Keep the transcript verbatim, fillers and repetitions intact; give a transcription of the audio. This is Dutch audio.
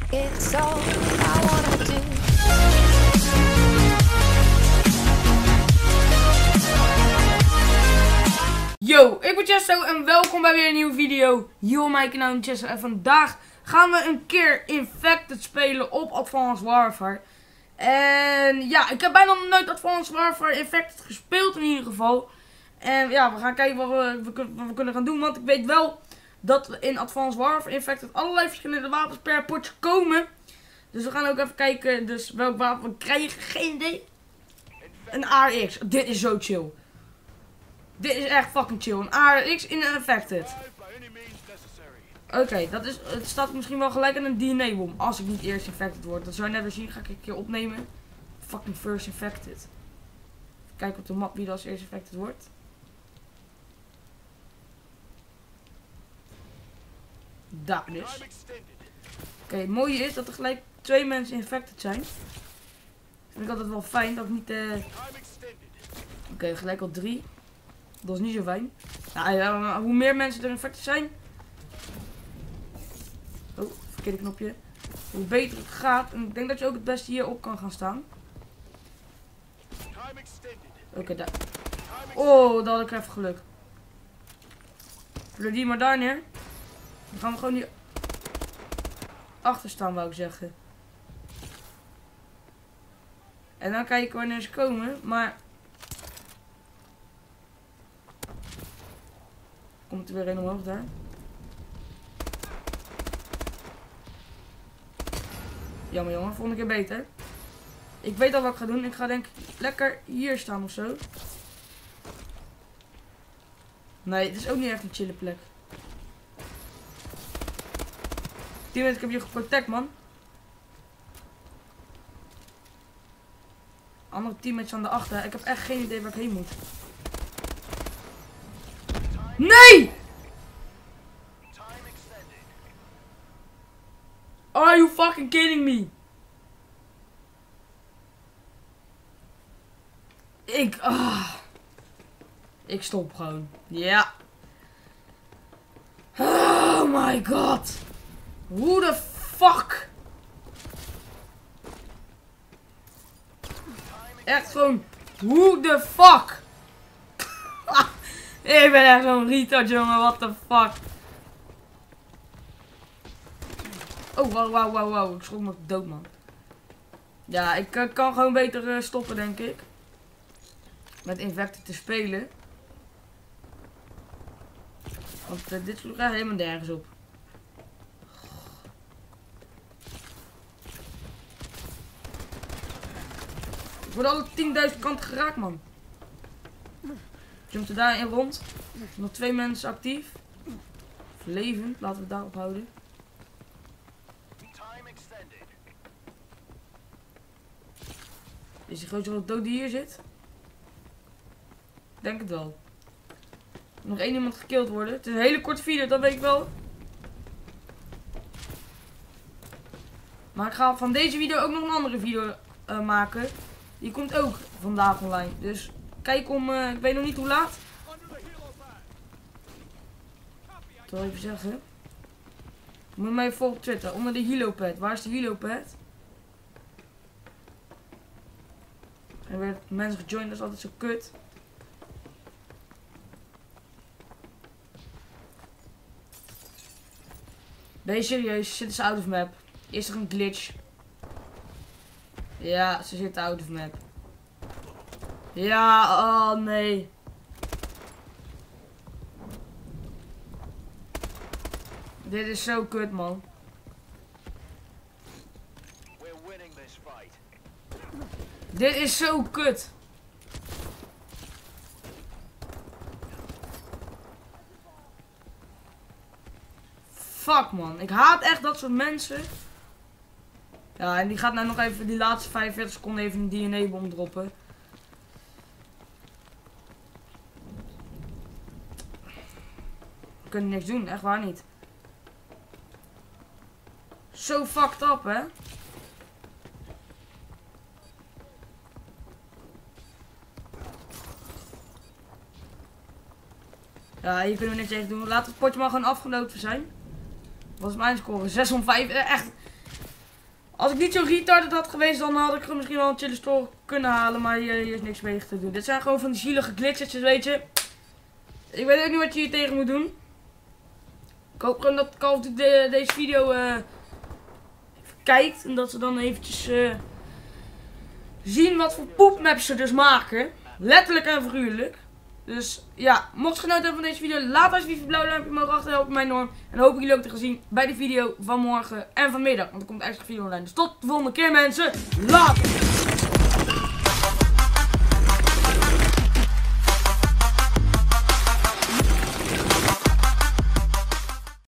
It's all I wanna do. Yo, ik ben Chesto en welkom bij weer een nieuwe video hier op mijn kanaal Chesto. En vandaag gaan we een keer Infected spelen op Advanced Warfare. En ja, ik heb bijna nog nooit Advanced Warfare Infected gespeeld in ieder geval. En ja, we gaan kijken wat we, wat we kunnen gaan doen, want ik weet wel dat in Advanced Warfare Infected allerlei verschillende wapens per potje komen. Dus we gaan ook even kijken dus welk wapen we krijgen. Geen idee. Een A R X. Dit is zo chill. Dit is echt fucking chill. Een A R X in een Infected. Oké, okay, dat is. Het staat misschien wel gelijk aan een D N A-bom. Als ik niet eerst Infected word. Dat zou je net weer zien. Ga ik een keer opnemen. Fucking first Infected. Even kijken op de map wie er als eerst Infected wordt. Daar dus. Oké, okay, het mooie is dat er gelijk twee mensen Infected zijn. Vind ik altijd wel fijn dat ik niet. Uh... Oké, okay, gelijk al drie. Dat is niet zo fijn. Nou, ja, hoe meer mensen er Infected zijn. Oh, verkeerde knopje. Hoe beter het gaat. En ik denk dat je ook het beste hier op kan gaan staan. Oké, okay, daar. Oh, daar had ik even geluk. Vloer die maar daar neer. Dan gaan we gewoon hier achter staan, wou ik zeggen. En dan kijken wanneer ze komen. Maar komt er weer een omhoog daar. Jammer jongen, volgende keer beter. Ik weet al wat ik ga doen. Ik ga denk ik lekker hier staan of zo. Nee, het is ook niet echt een chille plek. Teammates, ik heb je geprotect, man. Andere teammates aan de achter. Ik heb echt geen idee waar ik heen moet. Nee! Are you fucking kidding me? Ik, ah. Ik stop gewoon. Ja. Oh my god. Who the fuck? Echt gewoon. Who the fuck? Ik ben echt zo'n retard, jongen. What the fuck? Oh, wauw, wauw, wauw, wauw. Ik schrok me dood, man. Ja, ik uh, kan gewoon beter uh, stoppen, denk ik. Met Infected te spelen. Want uh, dit sloeg echt helemaal nergens op. Ik word alle tienduizend kanten geraakt, man. Jump er daarin rond. Nog twee mensen actief. Levend, laten we het daarop houden. Is die grote dood die hier zit? Denk het wel. Nog één iemand gekild worden. Het is een hele korte video, dat weet ik wel. Maar ik ga van deze video ook nog een andere video uh, maken. Die komt ook vandaag online. Dus kijk om, uh, ik weet nog niet hoe laat. Ik wil even zeggen. Moet mij volgen op Twitter. Onder de Helopad. Waar is de Helopad? Er werden mensen gejoind, dat is altijd zo kut. Ben je serieus? Zitten ze out of map? Is er een glitch? Ja, ze zitten out of map. Ja, oh nee. Dit is zo kut, man. Dit is zo kut. Fuck, man. Ik haat echt dat soort mensen. Ja, en die gaat nou nog even die laatste vijfenveertig seconden even een D N A-bom droppen. We kunnen niks doen, echt waar niet. Zo fucked up, hè? Ja, hier kunnen we niks tegen doen. Laat het potje maar gewoon afgelopen zijn. Wat is mijn score? zes om vijf. Echt. Als ik niet zo retarded had geweest, dan had ik er misschien wel een chille store kunnen halen. Maar hier, hier is niks mee te doen. Dit zijn gewoon van die zielige glitches, weet je. Ik weet ook niet wat je hier tegen moet doen. Ik hoop gewoon dat Call of Duty de, deze video uh, kijkt. En dat ze dan eventjes uh, zien wat voor poepmaps ze dus maken. Letterlijk en figuurlijk. Dus ja, mocht je genoten hebben van deze video, laat alsjeblieft een blauw duimpje omhoog achter, helpen mij enorm. En dan hoop ik jullie ook te gaan zien bij de video van morgen en vanmiddag. Want er komt een extra video online. Dus tot de volgende keer mensen. Later!